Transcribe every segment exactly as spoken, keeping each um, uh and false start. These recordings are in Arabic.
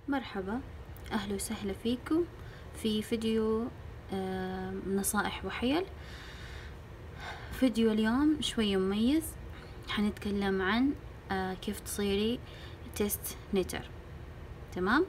مرحبا، أهلا وسهلا فيكم في فيديو آه، نصائح وحيل. فيديو اليوم شوي مميز، حنتكلم عن آه، كيف تصيري تيست نتر. تمام.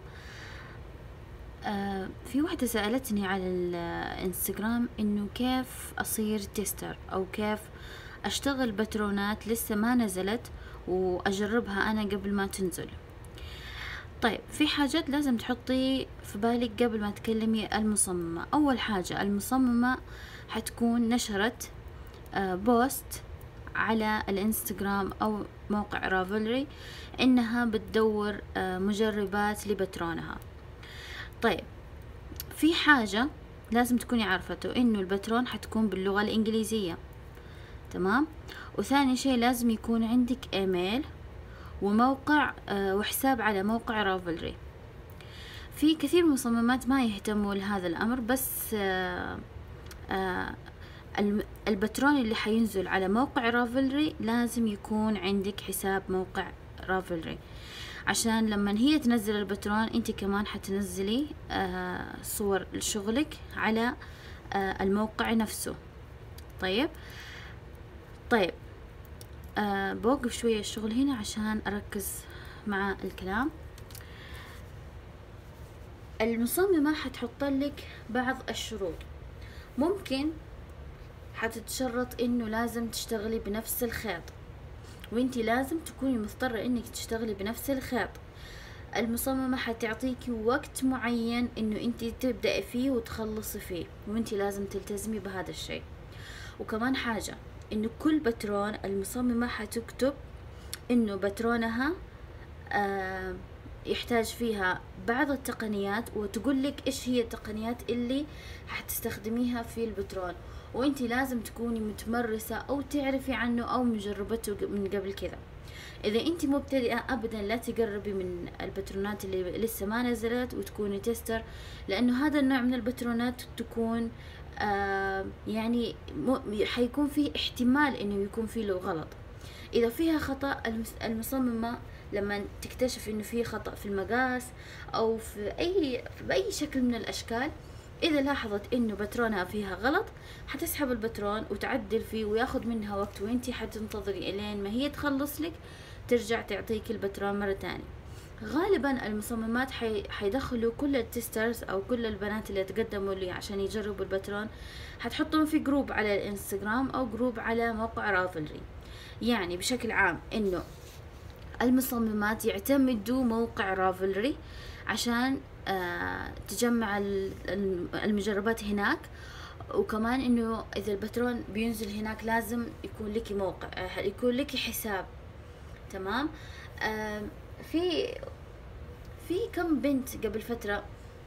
آه، في واحدة سألتني على الانستغرام انه كيف اصير تيستر او كيف اشتغل باترونات لسه ما نزلت واجربها انا قبل ما تنزل. طيب، في حاجات لازم تحطي في بالك قبل ما تكلمي المصممة. أول حاجة، المصممة حتكون نشرت آه، بوست على الانستغرام أو موقع رافلري إنها بتدور آه، مجربات لبترونها. طيب، في حاجة لازم تكوني عارفته، إنه البترون حتكون باللغة الإنجليزية. تمام. وثاني شيء لازم يكون عندك إيميل وموقع آه، وحساب على موقع رافلري. في كثير مصممات ما يهتموا لهذا الأمر، بس آه آه البترون اللي حينزل على موقع رافلري لازم يكون عندك حساب موقع رافلري، عشان لما هي تنزل البترون انت كمان حتنزلي آه صور لشغلك على آه الموقع نفسه. طيب طيب آه بوقف شوية الشغل هنا عشان أركز مع الكلام. المصممة حتحط لك بعض الشروط. ممكن حتتشرط انه لازم تشتغلي بنفس الخيط، وانتي لازم تكوني مضطرة انك تشتغلي بنفس الخيط. المصممة حتعطيكي وقت معين انه انتي تبدأي فيه وتخلصي فيه، وانتي لازم تلتزمي بهذا الشيء. وكمان حاجة، انه كل بترون المصممة حتكتب انه بترونها آه يحتاج فيها بعض التقنيات، وتقول لك ايش هي التقنيات اللي حتستخدميها في البترون، وانتي لازم تكوني متمرسة او تعرفي عنه او مجربته من قبل كذا. اذا انتي مبتدئة ابدا لا تقربي من البترونات اللي لسه ما نزلت وتكوني تستر، لانه هذا النوع من البترونات تكون آه يعني حيكون فيه احتمال انه يكون فيه له غلط. اذا فيها خطأ، المصممة لما تكتشف انه في خطأ في المقاس او في اي باي شكل من الاشكال، اذا لاحظت انه بترونها فيها غلط حتسحب البترون وتعدل فيه وياخد منها وقت، وانتي حتنتظري الين ما هي تخلص لك ترجع تعطيك البترون مرة تانية. غالبا المصممات حي... حيدخلوا كل التسترز او كل البنات اللي تقدموا لي عشان يجربوا البترون، حتحطهم في جروب على الانستغرام او جروب على موقع رافلري. يعني بشكل عام انه المصممات يعتمدوا موقع رافلري عشان آه تجمع المجربات هناك، وكمان انه اذا البترون بينزل هناك لازم يكون لك موقع، آه يكون لك حساب. تمام. آه في في كم بنت قبل فترة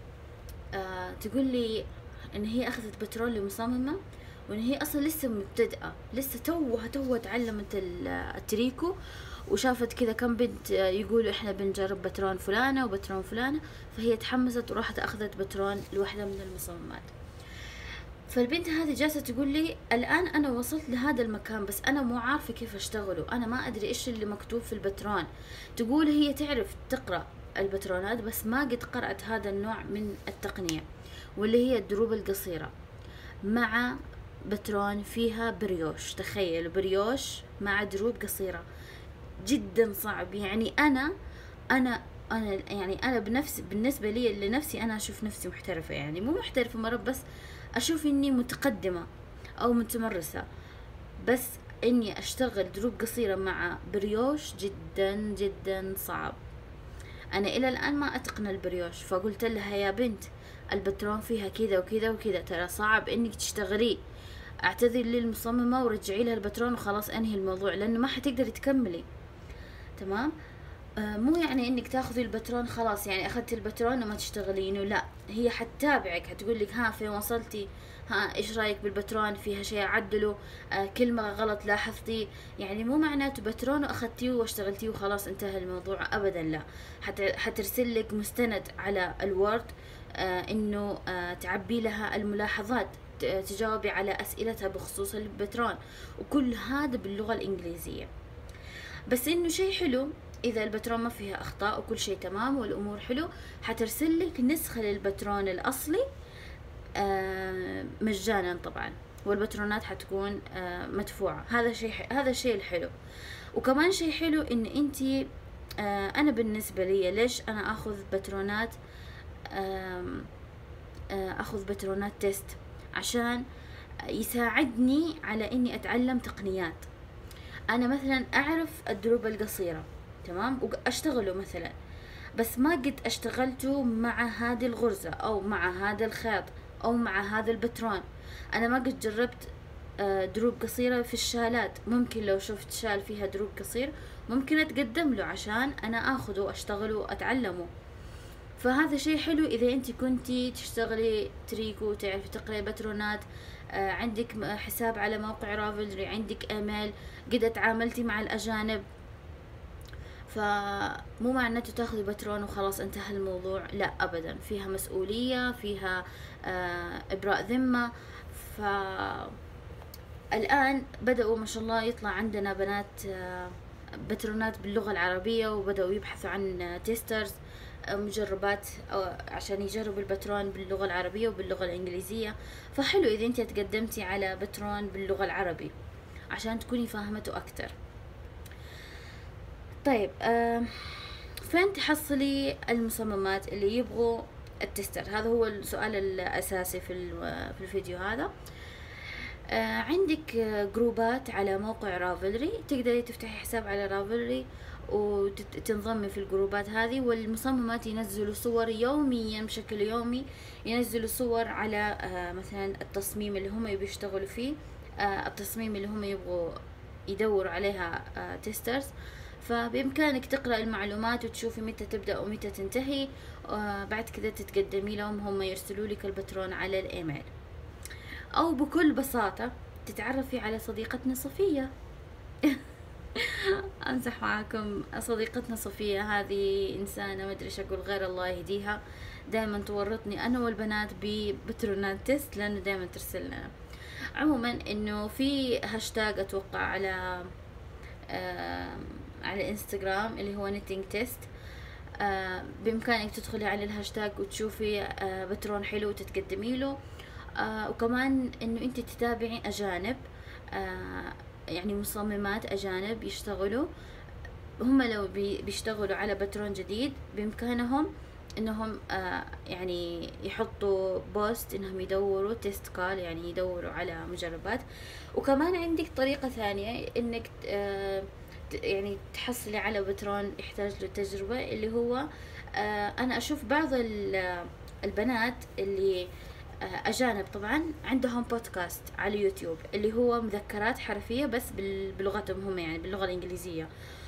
آه تقول لي ان هي اخذت بترول لمصممة، وان هي اصلا لسه مبتدئة، لسه توها توها تعلمت التريكو، وشافت كذا كم بنت يقولوا احنا بنجرب بترون فلانة وبترون فلانة، فهي تحمست وراحت اخذت بترون لوحدة من المصممات. فالبنت هذه جالسة تقول لي الآن أنا وصلت لهذا المكان، بس أنا مو عارفة كيف أشتغله، أنا ما أدري إيش اللي مكتوب في البترون. تقول هي تعرف تقرأ البترونات بس ما قد قرأت هذا النوع من التقنية، واللي هي الدروب القصيرة مع بترون فيها بريوش. تخيل بريوش مع دروب قصيرة، جدا صعب. يعني أنا أنا أنا يعني أنا بنفسي بالنسبة لي لنفسي أنا أشوف نفسي محترفة، يعني مو محترفة مرة، بس أشوف إني متقدمة أو متمرسة. بس إني أشتغل دروب قصيرة مع بريوش جدا جدا صعب. أنا إلى الآن ما أتقن البريوش، فقلت لها يا بنت البترون فيها كذا وكذا وكذا، ترى صعب إنك تشتغليه. اعتذر للمصممة ورجعي لها البترون وخلاص انهي الموضوع، لأنه ما حتقدري تكملي. تمام. آه مو يعني انك تاخذي البترون خلاص، يعني اخذتي البترون وما تشتغلينه، لا، هي حتتابعك، حتقول لك ها فين وصلتي، ها ايش رايك بالبترون، فيها شيء اعدله، آه كلمه غلط لاحظتي. يعني مو معناته بترون واخذتيه واشتغلتيه وخلاص انتهى الموضوع، ابدا لا. حت حترسل لك مستند على الوورد آه انه آه تعبي لها الملاحظات، تجاوبي على اسئلتها بخصوص البترون، وكل هذا باللغه الانجليزيه. بس انه شيء حلو اذا البترون ما فيها اخطاء وكل شيء تمام والامور حلو، حترسل لك نسخة للبترون الاصلي آه مجانا طبعا، والبترونات حتكون آه مدفوعة. هذا شيء هذا الشيء الحلو. وكمان شيء حلو ان انتي آه انا بالنسبة لي ليش انا اخذ بترونات آه آه اخذ بترونات تيست، عشان يساعدني على اني اتعلم تقنيات. انا مثلا اعرف الدروب القصيرة تمام واشتغله مثلا، بس ما قد اشتغلته مع هذه الغرزة او مع هذا الخيط او مع هذا البترون. انا ما قد جربت دروب قصيرة في الشالات. ممكن لو شفت شال فيها دروب قصير ممكن اتقدم له عشان انا اخذه واشتغله واتعلمه. فهذا شيء حلو اذا انت كنتي تشتغلي تريكو، تعرفي تقرأي بترونات، عندك حساب على موقع رافلري، عندك ايميل، قد تعاملتي مع الاجانب. فمو معناته تاخذي بترون وخلاص انتهى الموضوع، لا ابدا، فيها مسؤولية، فيها ابراء ذمة. ف الآن بدأوا ما شاء الله يطلع عندنا بنات بترونات باللغة العربية، وبدأوا يبحثوا عن تيسترز مجربات عشان يجربوا البترون باللغة العربية وباللغة الإنجليزية. فحلو إذا أنت تقدمتي على بترون باللغة العربية عشان تكوني فاهمته أكتر. طيب آه فين تحصلي المصممات اللي يبغوا التستر؟ هذا هو السؤال الأساسي في في الفيديو هذا. آه عندك جروبات على موقع رافلري، تقدري تفتحي حساب على رافلري وتنضمي في الجروبات هذه، والمصممات ينزلوا صور يوميا بشكل يومي، ينزلوا صور على آه مثلا التصميم اللي هم يبغوا يشتغلوا فيه، آه التصميم اللي هم يبغوا يدوروا عليها آه تيسترز. فبإمكانك تقرأ المعلومات وتشوفي متى تبدأ ومتى تنتهي، آه بعد كذا تتقدمي لهم، هم يرسلوا لك البترون على الإيميل. أو بكل بساطة تتعرفي على صديقتنا صفية. أمزح معاكم، صديقتنا صفية هذه إنسانة ما أدري إيش أقول غير الله يهديها، دائما تورطني أنا والبنات ببترونات تيست لأنه دائما ترسل لنا. عموما إنه في هاشتاج أتوقع على آه على انستغرام اللي هو نيتينج تيست، آه بإمكانك تدخلي على الهاشتاج وتشوفي آه بترون حلو وتتقدمي له. آه وكمان إنه أنت تتابعي أجانب، آه يعني مصممات أجانب يشتغلوا، هم لو بي بيشتغلوا على بترون جديد بإمكانهم إنهم آه يعني يحطوا بوست إنهم يدوروا تيست كال، يعني يدوروا على مجربات. وكمان عندك طريقة ثانية إنك آه يعني تحصلي على بترون يحتاج له تجربة، اللي هو آه أنا أشوف بعض البنات اللي أجانب طبعا عندهم بودكاست على يوتيوب اللي هو مذكرات حرفية بس بلغتهم هم، يعني باللغة الإنجليزية.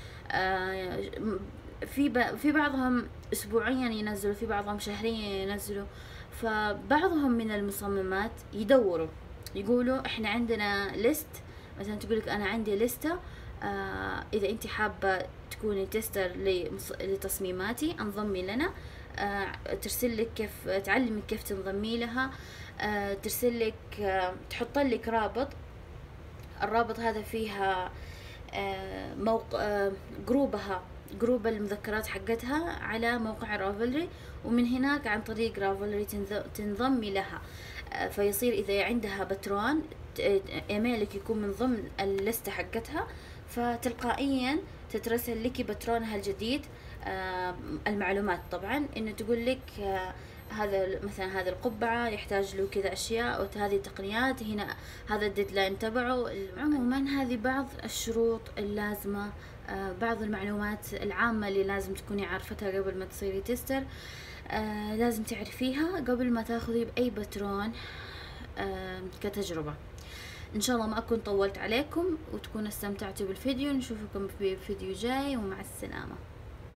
في في بعضهم أسبوعيا ينزلوا، في بعضهم شهريا ينزلوا. فبعضهم من المصممات يدوروا يقولوا إحنا عندنا ليست، مثلا تقولك أنا عندي لستة، إذا أنت حابة تكوني تستر لتصميماتي انضمي لنا. آه، ترسل لك كيف تعلمك كيف تنضمي لها، آه، ترسل لك آه، تحط لك رابط، الرابط هذا فيها آه، موقع آه، جروبها جروب المذكرات حقتها على موقع رافلري، ومن هناك عن طريق رافلري تنضمي لها. آه، فيصير إذا عندها بترون ايميلك يكون من ضمن اللستة حقتها، فتلقائيا تترسل لك بترونها الجديد. آه المعلومات طبعا انه تقول لك آه هذا مثلا هذا القبعة يحتاج له كذا اشياء او هذه التقنيات، هنا هذا الديدلاين تبعه. عموما هذه بعض الشروط اللازمة، آه بعض المعلومات العامة اللي لازم تكوني عارفتها قبل ما تصيري تستر. آه لازم تعرفيها قبل ما تاخذي باي بترون آه كتجربة. ان شاء الله ما اكون طولت عليكم وتكونوا استمتعتوا بالفيديو. نشوفكم في فيديو جاي ومع السلامة.